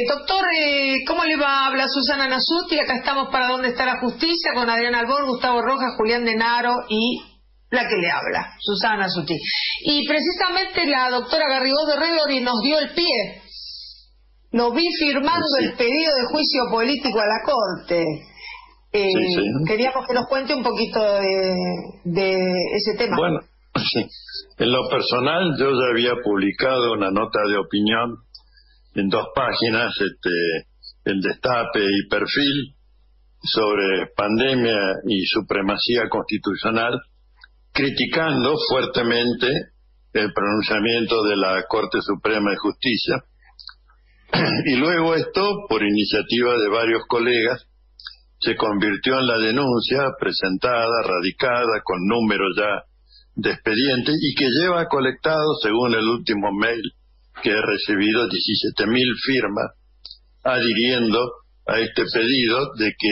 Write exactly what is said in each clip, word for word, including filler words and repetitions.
doctor, eh, ¿cómo le va? Habla Susana Nasuti, acá estamos para ¿Dónde está la justicia? Con Adrián Albor, Gustavo Rojas, Julián Denaro y la que le habla, Susana Nasuti. Y precisamente la doctora Garrigós de Redori nos dio el pie. Lo vi firmando sí. el pedido de juicio político a la Corte. Eh, sí, sí. Queríamos que nos cuente un poquito de, de ese tema. Bueno, sí. En lo personal yo ya había publicado una nota de opinión en dos páginas, este, el Destape y Perfil, sobre pandemia y supremacía constitucional, criticando fuertemente el pronunciamiento de la Corte Suprema de Justicia. Y luego esto, por iniciativa de varios colegas, se convirtió en la denuncia presentada, radicada, con números ya de expediente, y que lleva colectado, según el último mail que he recibido, diecisiete mil firmas, adhiriendo a este pedido de que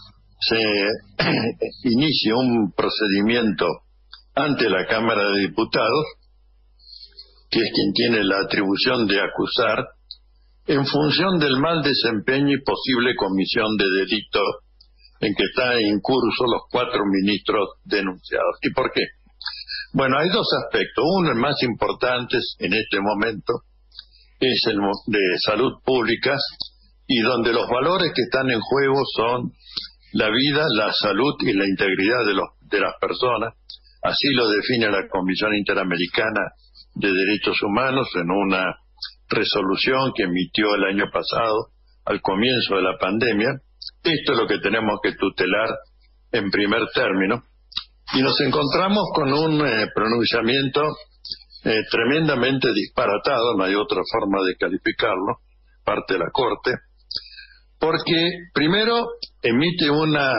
se inicie un procedimiento ante la Cámara de Diputados, que es quien tiene la atribución de acusar, en función del mal desempeño y posible comisión de delito en que están en curso los cuatro ministros denunciados. ¿Y por qué? Bueno, hay dos aspectos. Uno, el más importante en este momento, es el de salud pública, y donde los valores que están en juego son la vida, la salud y la integridad de, los, de las personas. Así lo define la Comisión Interamericana de Derechos Humanos en una resolución que emitió el año pasado, al comienzo de la pandemia. Esto es lo que tenemos que tutelar en primer término. Y nos encontramos con un eh, pronunciamiento eh, tremendamente disparatado, no hay otra forma de calificarlo, parte de la Corte, porque primero emite una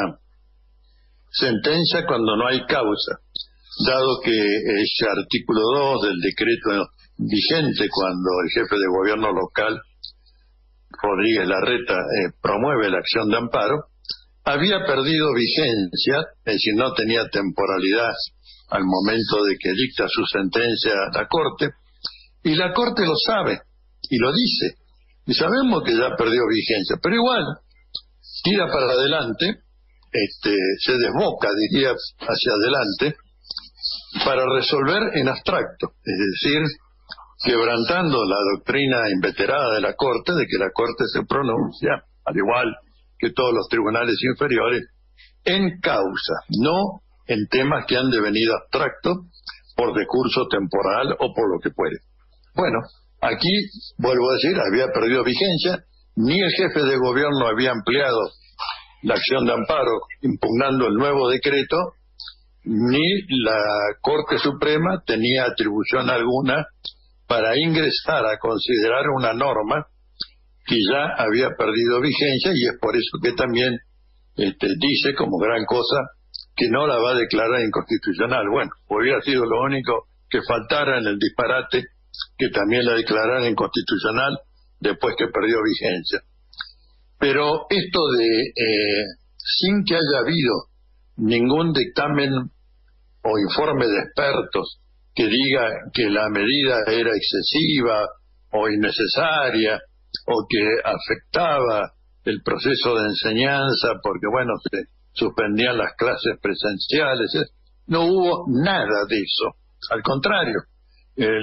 sentencia cuando no hay causa, dado que ese artículo dos del decreto vigente, cuando el jefe de gobierno local, Rodríguez Larreta, eh, promueve la acción de amparo, había perdido vigencia, es decir, no tenía temporalidad al momento de que dicta su sentencia la Corte, y la Corte lo sabe, y lo dice, y sabemos que ya perdió vigencia, pero igual, tira para adelante, este, se desboca, diría, hacia adelante, para resolver en abstracto, es decir, quebrantando la doctrina inveterada de la Corte, de que la Corte se pronuncia, al igual que todos los tribunales inferiores, en causa, no en temas que han devenido abstractos por decurso temporal o por lo que puede. Bueno, aquí, vuelvo a decir, había perdido vigencia, ni el jefe de gobierno había ampliado la acción de amparo impugnando el nuevo decreto, ni la Corte Suprema tenía atribución alguna para ingresar a considerar una norma que ya había perdido vigencia, y es por eso que también este, dice como gran cosa que no la va a declarar inconstitucional. Bueno, hubiera sido lo único que faltara en el disparate, que también la declarara inconstitucional después que perdió vigencia. Pero esto de, eh, sin que haya habido ningún dictamen o informe de expertos que diga que la medida era excesiva o innecesaria, o que afectaba el proceso de enseñanza porque, bueno, se suspendían las clases presenciales, no hubo nada de eso. Al contrario, el,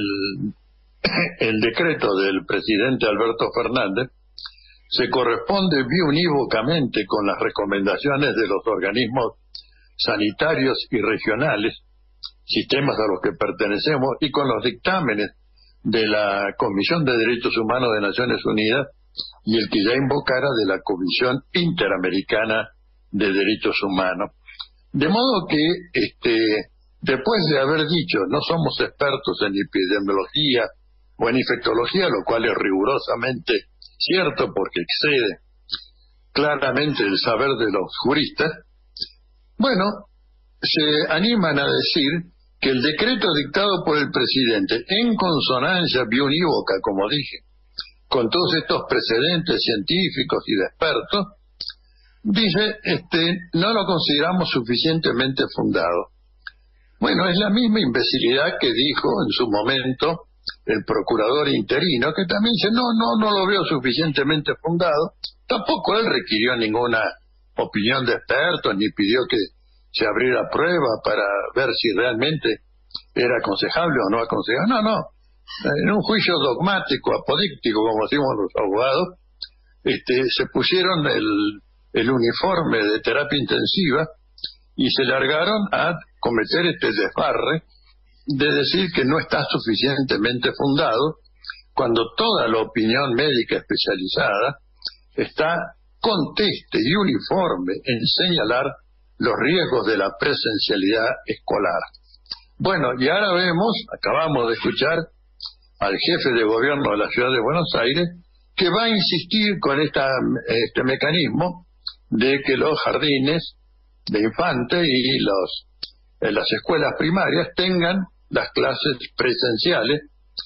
el decreto del presidente Alberto Fernández se corresponde biunívocamente con las recomendaciones de los organismos sanitarios y regionales, sistemas a los que pertenecemos, y con los dictámenes de la Comisión de Derechos Humanos de Naciones Unidas y el que ya invocara de la Comisión Interamericana de Derechos Humanos. De modo que, este, después de haber dicho no somos expertos en epidemiología o en infectología, lo cual es rigurosamente cierto porque excede claramente el saber de los juristas, bueno, se animan a decir que el decreto dictado por el presidente, en consonancia biunívoca, como dije, con todos estos precedentes científicos y de expertos, dice, este, no lo consideramos suficientemente fundado. Bueno, es la misma imbecilidad que dijo en su momento el procurador interino, que también dice, no, no, no lo veo suficientemente fundado. Tampoco él requirió ninguna opinión de expertos, ni pidió que se abriera prueba para ver si realmente era aconsejable o no aconsejable. No, no. En un juicio dogmático, apodíctico, como decimos los abogados, este, se pusieron el, el uniforme de terapia intensiva y se largaron a cometer este desbarre de decir que no está suficientemente fundado, cuando toda la opinión médica especializada está conteste y uniforme en señalar los riesgos de la presencialidad escolar. Bueno, y ahora vemos, acabamos de escuchar al jefe de gobierno de la ciudad de Buenos Aires, que va a insistir con esta, este mecanismo de que los jardines de infantes y los, en las escuelas primarias tengan las clases presenciales,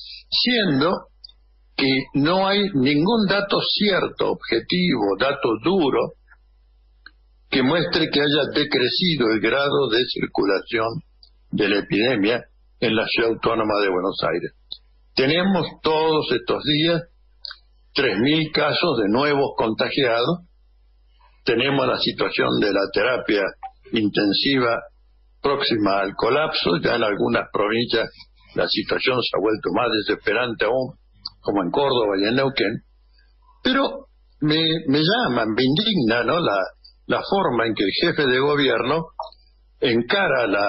siendo que no hay ningún dato cierto, objetivo, dato duro, que muestre que haya decrecido el grado de circulación de la epidemia en la ciudad autónoma de Buenos Aires. Tenemos todos estos días tres mil casos de nuevos contagiados, tenemos la situación de la terapia intensiva próxima al colapso, ya en algunas provincias la situación se ha vuelto más desesperante aún, como en Córdoba y en Neuquén, pero me, me llama, me indigna, ¿no?, la, la forma en que el jefe de gobierno encara la,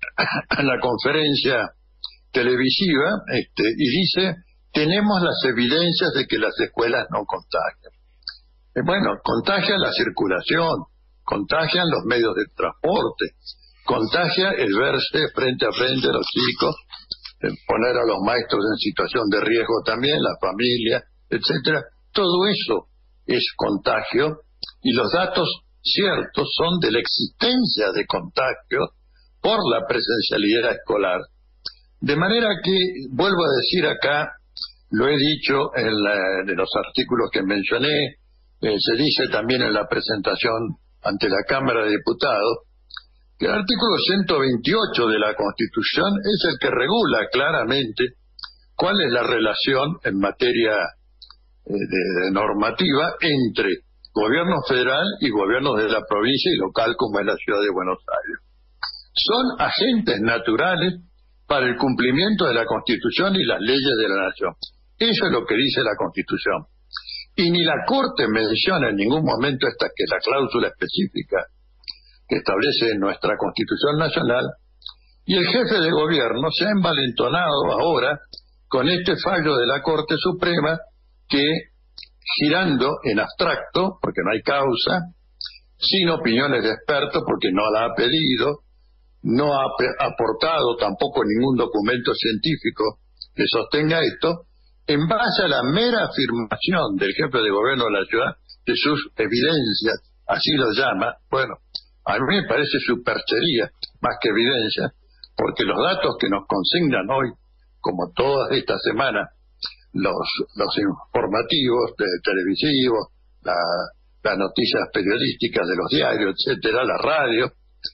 a la conferencia televisiva este, y dice, tenemos las evidencias de que las escuelas no contagian. Eh, bueno, contagian la circulación, contagian los medios de transporte, contagia el verse frente a frente a los chicos, eh, poner a los maestros en situación de riesgo también, la familia, etcétera. Todo eso es contagio y los datos ciertos son de la existencia de contagio por la presencialidad escolar. De manera que, vuelvo a decir acá, lo he dicho en, la, en los artículos que mencioné, eh, se dice también en la presentación ante la Cámara de Diputados, que el artículo ciento veintiocho de la Constitución es el que regula claramente cuál es la relación en materia eh, de, de normativa entre gobierno federal y gobiernos de la provincia y local, como es la ciudad de Buenos Aires. Son agentes naturales para el cumplimiento de la Constitución y las leyes de la nación. Eso es lo que dice la Constitución. Y ni la Corte menciona en ningún momento esta, que es la cláusula específica que establece nuestra Constitución Nacional, y el jefe de gobierno se ha envalentonado ahora con este fallo de la Corte Suprema que, girando en abstracto, porque no hay causa, sin opiniones de expertos, porque no la ha pedido, no ha aportado tampoco ningún documento científico que sostenga esto, en base a la mera afirmación del jefe de gobierno de la ciudad de sus evidencias, así lo llama. Bueno, a mí me parece superchería más que evidencia, porque los datos que nos consignan hoy, como todas estas semanas, los, los informativos de televisivos, la, las noticias periodísticas de los diarios, etcétera, la radio,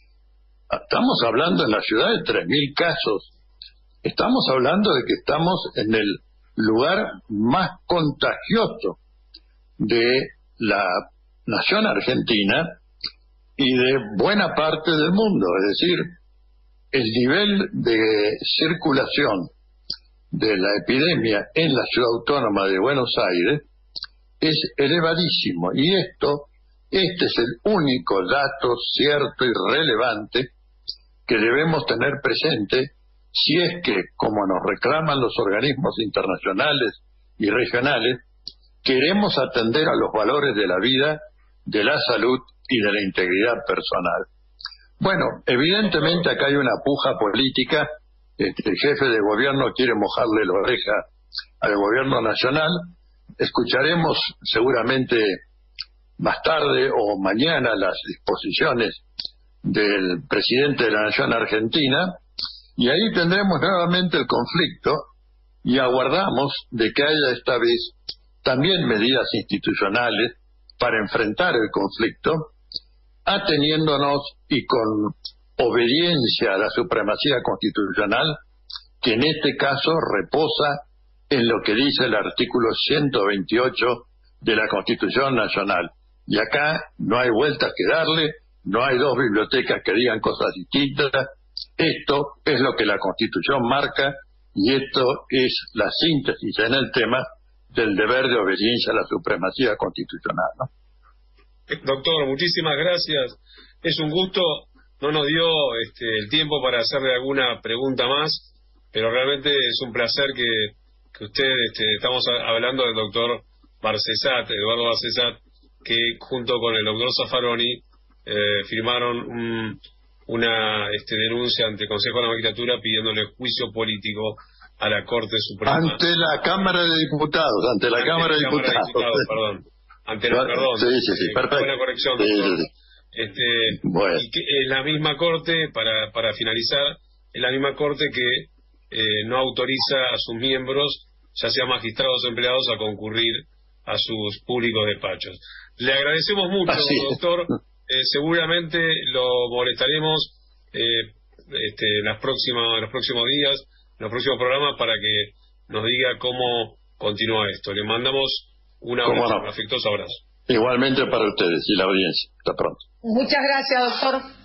estamos hablando en la ciudad de tres mil casos. Estamos hablando de que estamos en el lugar más contagioso de la nación argentina y de buena parte del mundo. Es decir, el nivel de circulación de la epidemia en la ciudad autónoma de Buenos Aires es elevadísimo, y esto, este es el único dato cierto y relevante que debemos tener presente si es que, como nos reclaman los organismos internacionales y regionales, queremos atender a los valores de la vida, de la salud y de la integridad personal. Bueno, evidentemente acá hay una puja política. Este, el jefe de gobierno quiere mojarle la oreja al gobierno nacional. Escucharemos seguramente más tarde o mañana las disposiciones del presidente de la Nación Argentina, y ahí tendremos nuevamente el conflicto, y aguardamos de que haya esta vez también medidas institucionales para enfrentar el conflicto, ateniéndonos y con obediencia a la supremacía constitucional, que en este caso reposa en lo que dice el artículo ciento veintiocho de la Constitución Nacional. Y acá no hay vueltas que darle, no hay dos bibliotecas que digan cosas distintas. Esto es lo que la Constitución marca y esto es la síntesis en el tema del deber de obediencia a la supremacía constitucional, ¿no? Doctor, muchísimas gracias. Es un gusto. No nos dio este, el tiempo para hacerle alguna pregunta más, pero realmente es un placer que, que usted, este, estamos hablando del doctor Barcesat, Eduardo Barcesat, que junto con el doctor Zaffaroni eh, firmaron un, una este, denuncia ante el Consejo de la Magistratura pidiéndole juicio político a la Corte Suprema. Ante la Cámara de Diputados, ante la ante Cámara, de, Cámara Diputados. de Diputados. Perdón. Ante la, perdón. Sí, sí, sí, perfecto. Buena corrección, doctor. Sí, sí, sí. Este, bueno. Y que es la misma Corte, para, para finalizar, es la misma Corte que eh, no autoriza a sus miembros, ya sean magistrados o empleados, a concurrir a sus públicos despachos. Le agradecemos mucho, Así doctor. Eh, seguramente lo molestaremos eh, este, en las próximas, en los próximos días, en los próximos programas, para que nos diga cómo continúa esto. Le mandamos un abrazo, no? un afectuoso abrazo. Igualmente para ustedes y la audiencia. Hasta pronto. Muchas gracias, doctor.